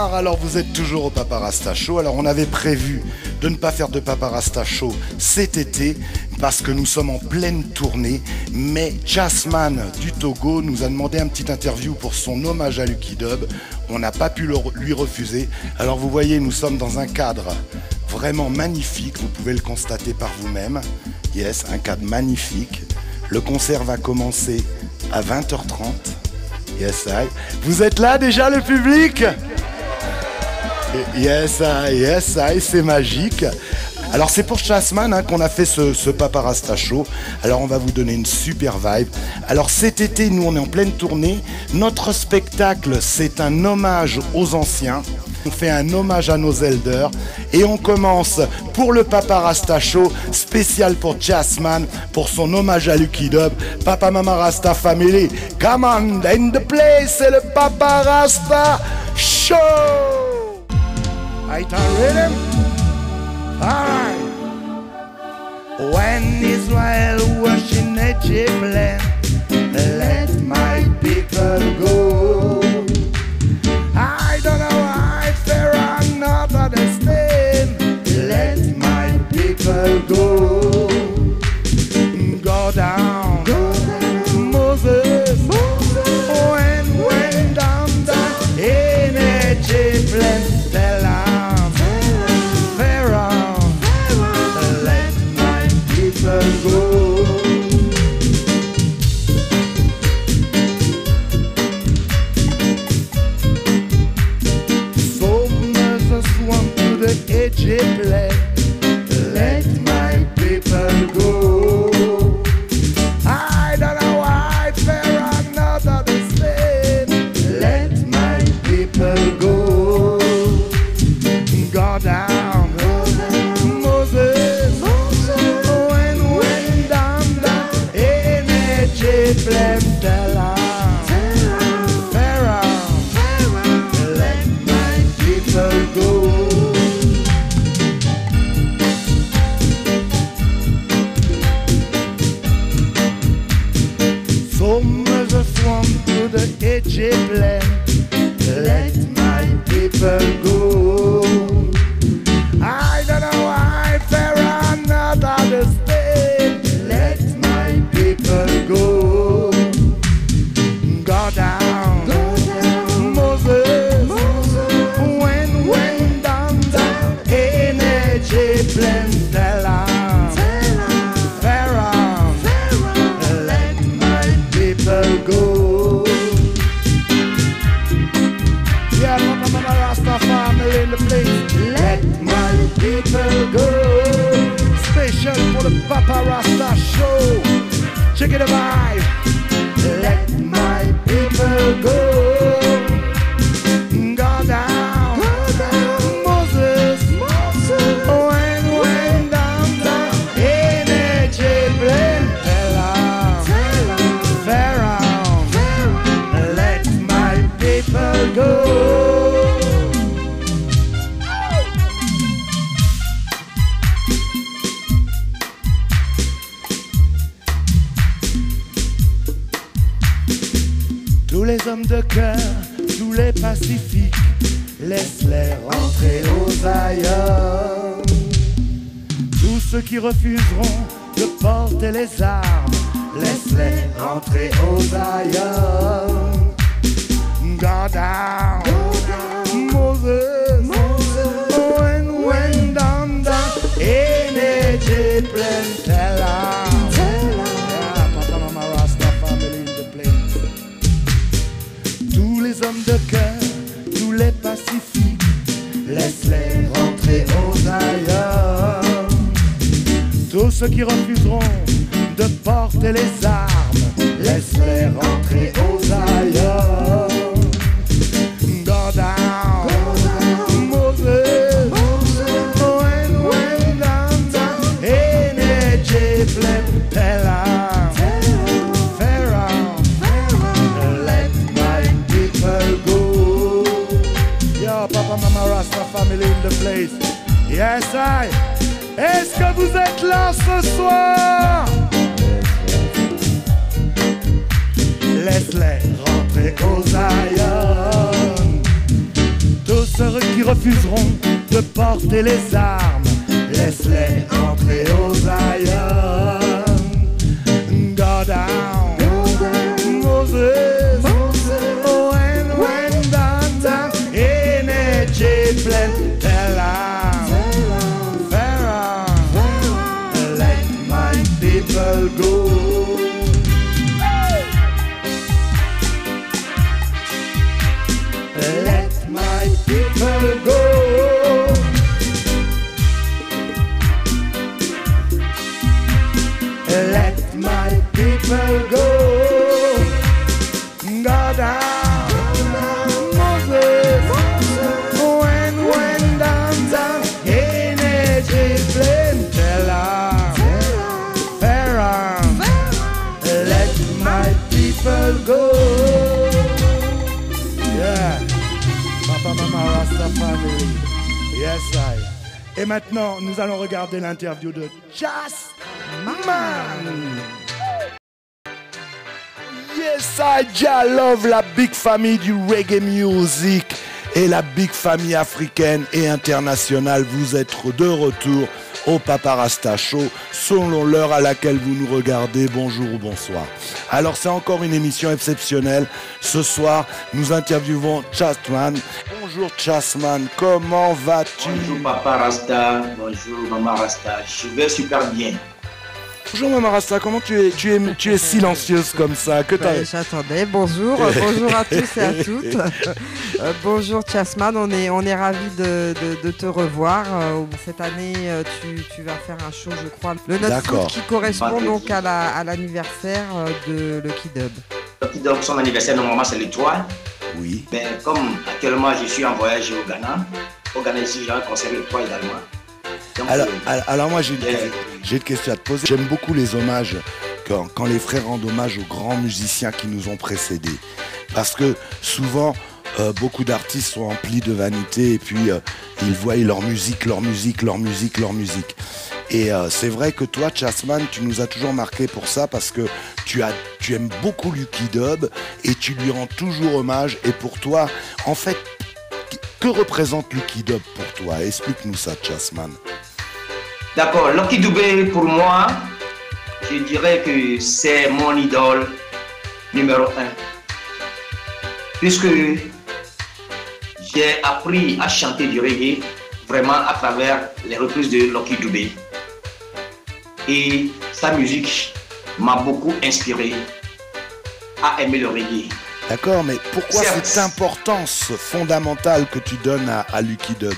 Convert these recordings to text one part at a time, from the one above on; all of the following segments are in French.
Bonsoir, alors vous êtes toujours au Papa Rasta Show. Alors on avait prévu de ne pas faire de Papa Rasta Show cet été parce que nous sommes en pleine tournée. Mais Jazzman du Togo nous a demandé un petit interview pour son hommage à Lucky Dub. On n'a pas pu lui refuser. Alors vous voyez, nous sommes dans un cadre vraiment magnifique. Vous pouvez le constater par vous-même. Yes, un cadre magnifique. Le concert va commencer à 20h30. Yes, I. Vous êtes là déjà, le public? Yes, I, c'est magique. Alors c'est pour Jazzman qu'on a fait ce Papa Rasta Show. Alors on va vous donner une super vibe. Alors cet été, nous on est en pleine tournée. Notre spectacle, c'est un hommage aux anciens. On fait un hommage à nos elders. Et on commence pour le Papa Rasta Show, spécial pour Jazzman, pour son hommage à Lucky Dub. Papa Mama Rasta Family, come on in the place, c'est le Papa Rasta Show. Right on rhythm? Alright. When Israel was in Egypt land, let my people go. I don't know why Pharaoh not understand. Let my people go. Go down, Moses. When down in Egypt land, tell Pharaoh, let my people go. Egypt land, let my people go. I don't know why Pharaoh not understand. Let my people go. Go down, Moses. When down in Egypt land, tell Pharaoh, let my people go. Egypt land, let my people go. I don't know why Pharaoh not understand. Let my people go. Go down, Moses. When down in Egypt land, tell Pharaoh, let my people go. Family in the place, let my people go. Special for the Papa Rasta Show. Check it out. Let my people go. Go down, Moses. When down in Egypt, tell Pharaoh, let my people go. Tous les hommes de cœur, tous les pacifiques, laisse-les rentrer aux ailleurs. Tous ceux qui refuseront de porter les armes, laisse-les rentrer aux ailleurs. Go down, Moses. When down in Egypt, tell Papa Mama Rasta Family in the place. Tous les hommes de cœur, tous les pacifiques, laisse-les rentrer aux ailleurs. Tous ceux qui refuseront de porter les armes, laisse-les rentrer aux ailleurs. Go down, Moses. When down in Egypt, tell Pharaoh, let my people go. Yo, Papa Mama Rasta Family in the place. Yes, I. Est-ce que vous êtes là ce soir? Laisse-les rentrer aux ailleurs. Tous ceux qui refuseront de porter les armes, laisse-les entrer au Zion. Go down, Moses, oh, and when down, energy blend, tell Pharaoh, let my people go. Let my people go. Let my people go. Go down, Moses. When down, energy flame, tell Pharaoh, let my people go. Yeah, Papa Mama Rasta family. Yes, I. Et maintenant, nous allons regarder l'interview de Jazzman. Yes, I love la big famille du reggae music et la big famille africaine et internationale. Vous êtes de retour au Papa Rasta Show, selon l'heure à laquelle vous nous regardez. Bonjour ou bonsoir. Alors, c'est encore une émission exceptionnelle. Ce soir, nous interviewons Jazzman. Bonjour Jazzman, comment vas-tu? Bonjour Papa Rasta, bonjour Maman Rasta, je vais super bien. Bonjour Maman Rasta, comment tu es silencieuse comme ça? Que t'as... J'attendais, bonjour, bonjour à tous et à toutes. Bonjour Jazzman, on est ravis de te revoir. Cette année, tu vas faire un show, je crois, le 9 août, qui correspond donc à l'anniversaire de Lucky Dub. Lucky Dub, son anniversaire, normalement, c'est le 3. Oui. Mais comme actuellement, je suis en voyage au Ghana, ici, j'ai un concert le 3 également. Donc, alors moi j'ai une question à te poser. J'aime beaucoup les hommages quand les frères rendent hommage aux grands musiciens qui nous ont précédés. Parce que souvent, beaucoup d'artistes sont emplis de vanité et puis ils voient leur musique. Et c'est vrai que toi, Jazzman, tu nous as toujours marqué pour ça parce que tu aimes beaucoup Lucky Dub et tu lui rends toujours hommage. Et pour toi, en fait, que représente Lucky Dub pour toi? Explique-nous ça, Jazzman. D'accord, Lucky Dubé, pour moi, je dirais que c'est mon idole numéro 1. Puisque j'ai appris à chanter du reggae vraiment à travers les reprises de Lucky Dubé. Et sa musique m'a beaucoup inspiré à aimer le reggae. D'accord, mais pourquoi cette importance fondamentale que tu donnes à Lucky Dub?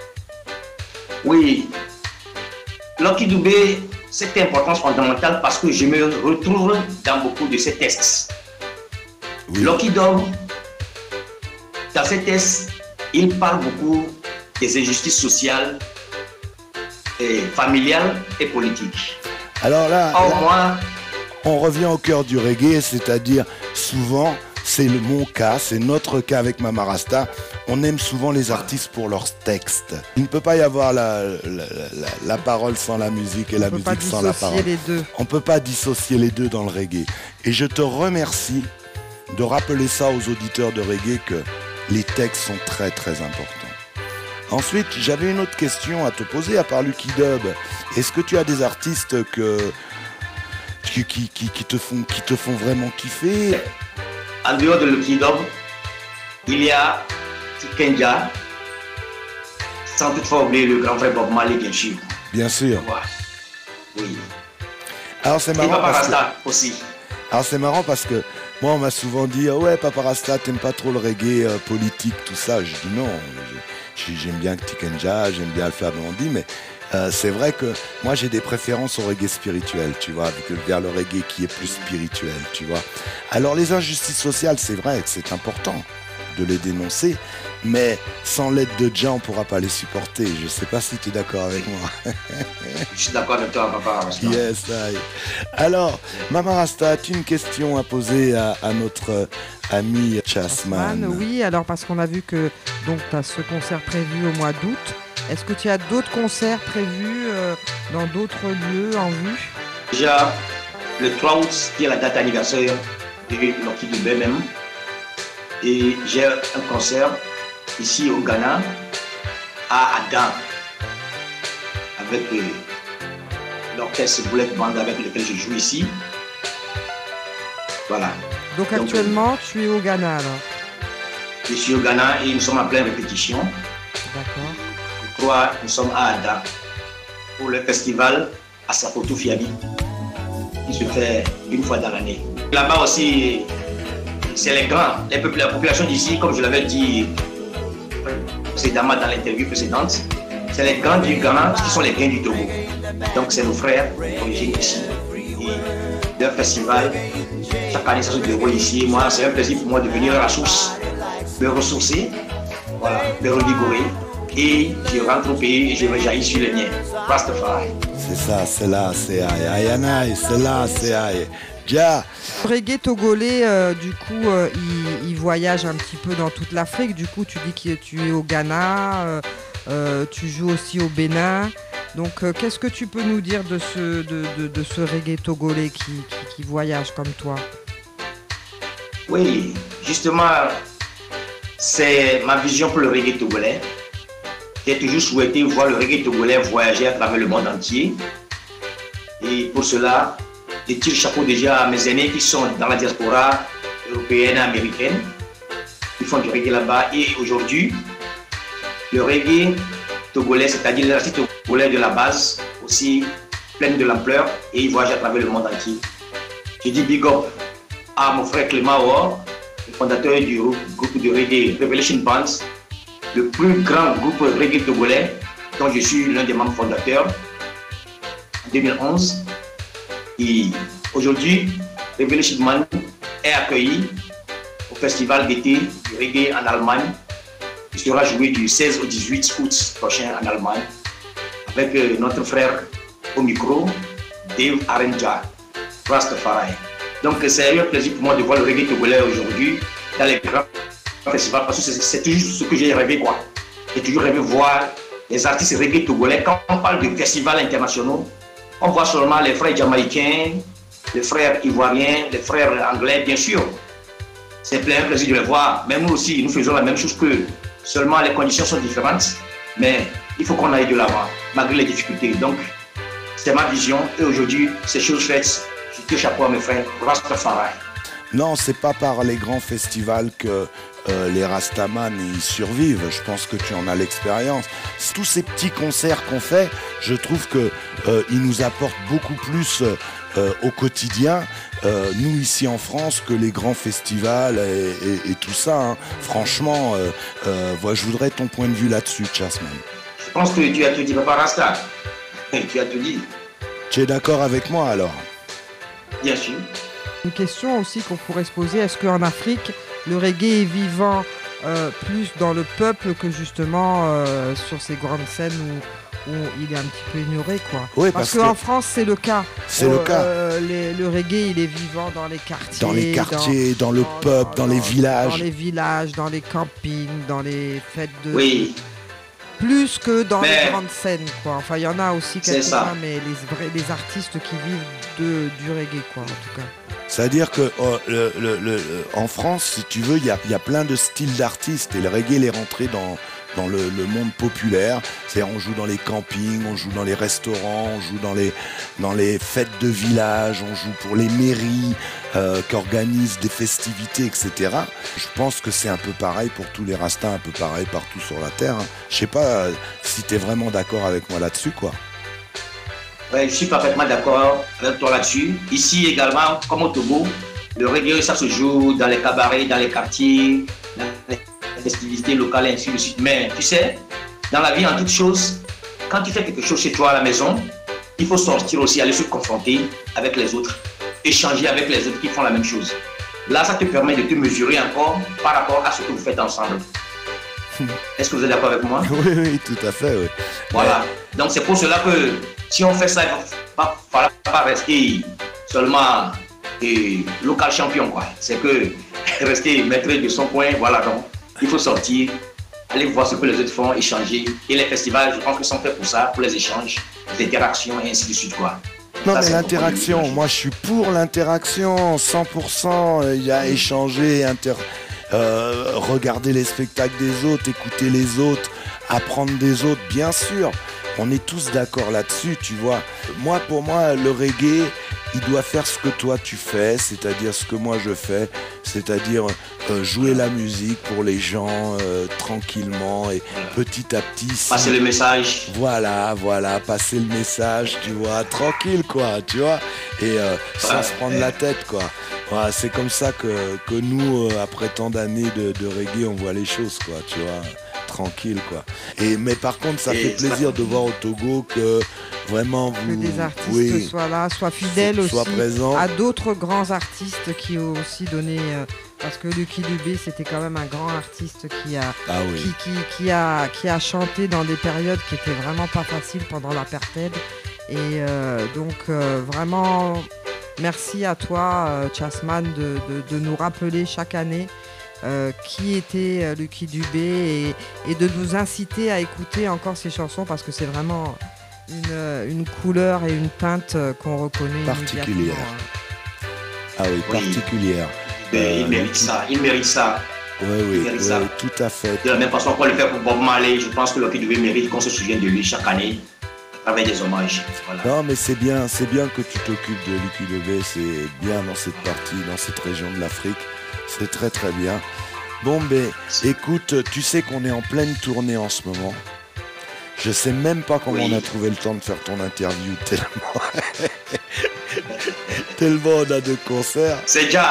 Oui, Lucky Dubé, cette importance fondamentale parce que je me retrouve dans beaucoup de ses textes. Oui. Lucky Dub, dans ses textes, il parle beaucoup des injustices sociales, et familiales et politiques. Alors là, on revient au cœur du reggae, c'est-à-dire souvent, c'est mon cas, c'est notre cas avec Mama Rasta, on aime souvent les artistes pour leurs textes. Il ne peut pas y avoir la parole sans la musique et la musique sans la parole. On ne peut pas dissocier les deux dans le reggae. Et je te remercie de rappeler ça aux auditeurs de reggae que les textes sont très très importants. Ensuite, j'avais une autre question à te poser à part Lucky Dub. Est-ce que tu as des artistes qui te font vraiment kiffer? En dehors de Lucky Dub, il y a Tikenja, sans toutefois oublier le grand frère Bob Marley, bien sûr. Bien sûr. Oui. Alors c'est marrant. Et Papa Rasta aussi. Alors c'est marrant parce que moi on m'a souvent dit ouais Papa Rasta t'aimes pas trop le reggae politique tout ça. Je dis non. J'aime bien Tikenja, j'aime bien Alpha Blondy, mais c'est vrai que moi j'ai des préférences au reggae spirituel, tu vois, vers le reggae qui est plus spirituel, tu vois. Alors les injustices sociales, c'est vrai que c'est important de les dénoncer, mais sans l'aide de Jah, on ne pourra pas les supporter. Je ne sais pas si tu es d'accord avec moi. Je suis d'accord avec toi, Papa Rasta. Yes, I. Alors, Mama Rasta, as-tu une question à poser à notre ami Jazzman? Oui, alors parce qu'on a vu que tu as ce concert prévu au mois d'août. Est-ce que tu as d'autres concerts prévus dans d'autres lieux en vue? Déjà, le 3 août, qui est la date anniversaire de Lucky Dubé même. Et j'ai un concert ici au Ghana, à Adam, avec l'orchestre Bullet Band avec lequel je joue ici. Voilà. Donc actuellement, tu es au Ghana alors? Je suis au Ghana et nous sommes en pleine répétition. D'accord. Le 3, nous sommes à Ada pour le festival Asafoto Fiabi qui se fait une fois dans l'année. Là-bas aussi, c'est les grands, la population d'ici, comme je l'avais dit précédemment dans l'interview précédente, c'est les grands du Ghana qui sont les grands du Togo. Donc c'est nos frères d'origine ici. Et leur festival, chaque année ça se déroule ici. Moi, c'est un plaisir pour moi de venir à la source, me ressourcer, voilà, me revigorer. Et je rentre au pays et je me jaillis sur les miens. Rastafari. C'est ça, c'est là, c'est aïe. Ayanaï, c'est là, c'est aïe. Ja. Le reggae togolais, du coup, il voyage un petit peu dans toute l'Afrique. Du coup, tu dis que tu es au Ghana, tu joues aussi au Bénin. Donc, qu'est-ce que tu peux nous dire de ce reggae togolais qui voyage comme toi? Oui, justement, c'est ma vision pour le reggae togolais. J'ai toujours souhaité voir le reggae togolais voyager à travers le monde entier. Et pour cela, je tire le chapeau déjà à mes aînés qui sont dans la diaspora européenne et américaine. Ils font du reggae là-bas. Et aujourd'hui, le reggae togolais, c'est-à-dire l'artiste togolais de la base, aussi pleine de l'ampleur, et il voyage à travers le monde entier. Je dis big up à mon frère Clément Or, le fondateur du groupe de reggae Revelation Bands, le plus grand groupe reggae togolais, dont je suis l'un des membres fondateurs, en 2011. Et aujourd'hui, Revelation Man est accueilli au festival d'été du reggae en Allemagne. Il sera joué du 16 au 18 août prochain en Allemagne, avec notre frère au micro, Dave Arenja, Rastafari. Donc c'est un plaisir pour moi de voir le reggae togolais aujourd'hui dans les grands festivals, parce que c'est toujours ce que j'ai rêvé, quoi. J'ai toujours rêvé de voir les artistes reggae togolais. Quand on parle de festivals internationaux, on voit seulement les frères jamaïcains, les frères ivoiriens, les frères anglais, bien sûr. C'est un plaisir de les voir. Mais nous aussi, nous faisons la même chose qu'eux. Seulement, les conditions sont différentes, mais il faut qu'on aille de l'avant, malgré les difficultés. Donc, c'est ma vision. Et aujourd'hui, ces choses faites, je tire chapeau à mes frères, Rastafari. Non, c'est pas par les grands festivals que les Rastaman ils survivent. Je pense que tu en as l'expérience. Tous ces petits concerts qu'on fait, je trouve que ils nous apportent beaucoup plus au quotidien, nous ici en France, que les grands festivals et tout ça. Hein. Franchement, je voudrais ton point de vue là-dessus, Chasman. Je pense que tu as tout dit, Papa Rasta. Tu as tout dit. Tu es d'accord avec moi alors? Bien sûr. Une question aussi qu'on pourrait se poser, est-ce qu'en Afrique, le reggae est vivant plus dans le peuple que justement sur ces grandes scènes où il est un petit peu ignoré, quoi. Oui, parce qu'en France, c'est le cas. C'est le cas. Le reggae, il est vivant dans les quartiers. Dans les quartiers, dans le pub, dans les villages. Dans les villages, dans les campings, dans les fêtes de... Oui. Plus que dans les grandes scènes, quoi. Enfin, il y en a aussi quelques-uns, mais les artistes qui vivent du reggae, quoi, en tout cas. C'est-à-dire que en France, si tu veux, il y a plein de styles d'artistes et le reggae est rentré dans le monde populaire. C'est-à-dire on joue dans les campings, on joue dans les restaurants, on joue dans les fêtes de village, on joue pour les mairies qui organisent des festivités, etc. Je pense que c'est un peu pareil pour tous les rastas, un peu pareil partout sur la terre. Hein. Je sais pas si tu es vraiment d'accord avec moi là-dessus, quoi. Ouais, je suis parfaitement d'accord avec toi là-dessus. Ici également, comme au Togo, le reggae, ça se joue dans les cabarets, dans les quartiers, dans les festivités locales et ainsi de suite. Mais tu sais, dans la vie, en toute chose, quand tu fais quelque chose chez toi à la maison, il faut sortir aussi, aller se confronter avec les autres, échanger avec les autres qui font la même chose. Là, ça te permet de te mesurer encore par rapport à ce que vous faites ensemble. Est-ce que vous êtes d'accord avec moi? Oui, tout à fait, oui. Voilà. Donc c'est pour cela que si on fait ça, il ne va pas rester seulement local champion, quoi. C'est que rester maître de son point, voilà. Donc il faut sortir, aller voir ce que les autres font, échanger. Et les festivals, je pense qu'ils sont faits pour ça, pour les échanges, les interactions et ainsi de suite, quoi. Non, mais l'interaction, moi je suis pour l'interaction, 100%. Il y a échanger, regarder les spectacles des autres, écouter les autres, apprendre des autres, bien sûr. On est tous d'accord là-dessus, tu vois. Moi, pour moi, le reggae, il doit faire ce que toi tu fais, c'est-à-dire ce que moi je fais, c'est-à-dire jouer la musique pour les gens tranquillement et petit à petit. Passer le message. Voilà, passer le message, tu vois, tranquille quoi, tu vois, et sans se prendre la tête quoi. Voilà, c'est comme ça que nous, après tant d'années de reggae, on voit les choses quoi, tu vois. Tranquille quoi. Mais par contre ça fait plaisir de voir au Togo que vraiment vous, que des artistes soient là, soient fidèles aussi présents à d'autres grands artistes qui ont aussi donné parce que Lucky Dubé c'était quand même un grand artiste qui a chanté dans des périodes qui étaient vraiment pas faciles pendant l'apartheid et donc vraiment merci à toi Chasman de nous rappeler chaque année qui était Lucky Dubé et de nous inciter à écouter encore ses chansons parce que c'est vraiment une couleur et une teinte qu'on reconnaît particulière. Ah oui, particulière. Il mérite ça. Oui, tout à fait. De la même façon qu'on le fait pour Bob Marley, je pense que Lucky Dubé mérite qu'on se souvienne de lui chaque année à travers des hommages. Voilà. Non, mais c'est bien que tu t'occupes de Lucky Dubé, c'est bien dans cette partie, dans cette région de l'Afrique. C'est très très bien. Bon, ben, écoute, tu sais qu'on est en pleine tournée en ce moment. Je sais même pas comment on a trouvé le temps de faire ton interview, tellement on a de concerts. C'est déjà.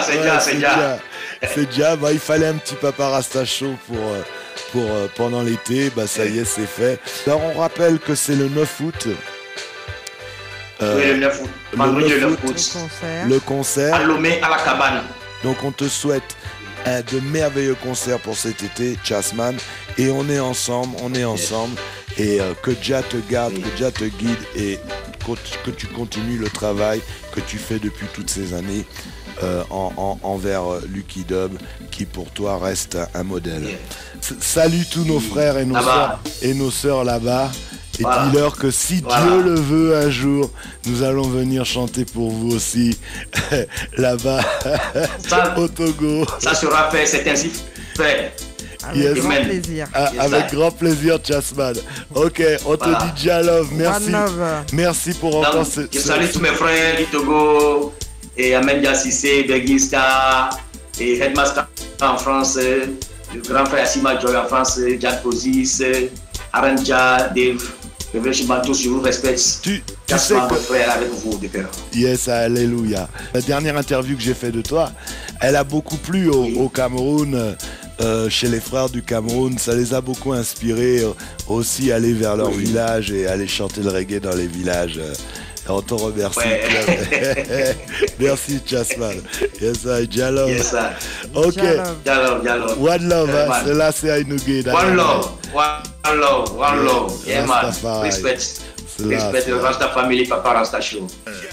Bah, il fallait un petit Papa Rasta Show pour pendant l'été. Bah, ça y est, c'est fait. Alors, on rappelle que c'est le 9 août. Oui, le 9 août. Vendredi le 9 août. Le concert. À Lomé, à la cabane. Donc on te souhaite de merveilleux concerts pour cet été, Chasman, et on est ensemble, et que Jah te garde, que Jah te guide, et que tu continues le travail que tu fais depuis toutes ces années envers Lucky Dub, qui pour toi reste un modèle. Salut tous nos frères et nos sœurs là-bas. Et dis-leur que si Dieu le veut un jour, nous allons venir chanter pour vous aussi, là-bas, au Togo. Ça sera fait, c'est ainsi fait. Avec grand plaisir. Avec grand plaisir, Chasman. Ok, on te dit Jah Love, merci. Merci pour encore Je salue tous mes frères du Togo, et Ahmed Yassissé, Bergista, et Headmaster en France, le grand frère Sima Joy en France, Jad Pozis, Aranja, Dave. Je vous respecte. Tu sais que frère avec vous, yes, alléluia. La dernière interview que j'ai fait de toi, elle a beaucoup plu au Cameroun, chez les frères du Cameroun. Ça les a beaucoup inspirés aussi à aller vers leur village et aller chanter le reggae dans les villages. On te remercie. Merci, Chasman. Yes, Jah Love. Yes, sir. Ok. Jah love. One love. C'est là, c'est Ainugé. One love. Yeah, man. Respect. Respect the Rasta family, Papa Rasta Show.